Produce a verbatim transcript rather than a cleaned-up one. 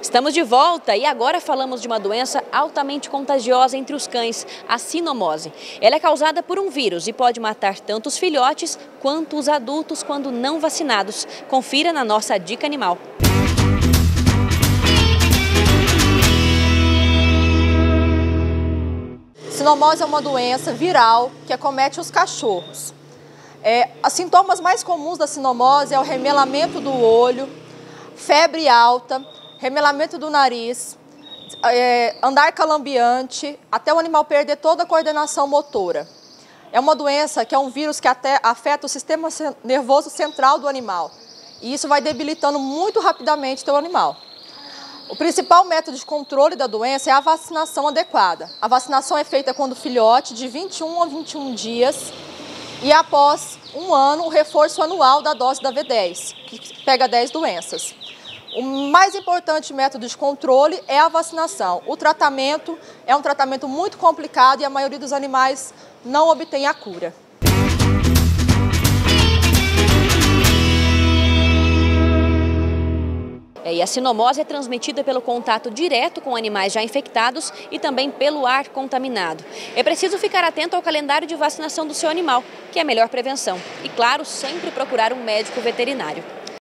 Estamos de volta e agora falamos de uma doença altamente contagiosa entre os cães, a sinomose. Ela é causada por um vírus e pode matar tanto os filhotes quanto os adultos quando não vacinados. Confira na nossa Dica Animal. Sinomose é uma doença viral que acomete os cachorros. É, os sintomas mais comuns da sinomose é o remelamento do olho, febre alta, remelamento do nariz, é, andar calambiante, até o animal perder toda a coordenação motora. É uma doença que é um vírus que até afeta o sistema nervoso central do animal. E isso vai debilitando muito rapidamente o teu animal. O principal método de controle da doença é a vacinação adequada. A vacinação é feita quando o filhote de vinte e um a vinte e um dias e após um ano o reforço anual da dose da V dez, que pega dez doenças. O mais importante método de controle é a vacinação. O tratamento é um tratamento muito complicado e a maioria dos animais não obtém a cura. E a sinomose é transmitida pelo contato direto com animais já infectados e também pelo ar contaminado. É preciso ficar atento ao calendário de vacinação do seu animal, que é a melhor prevenção. E, claro, sempre procurar um médico veterinário.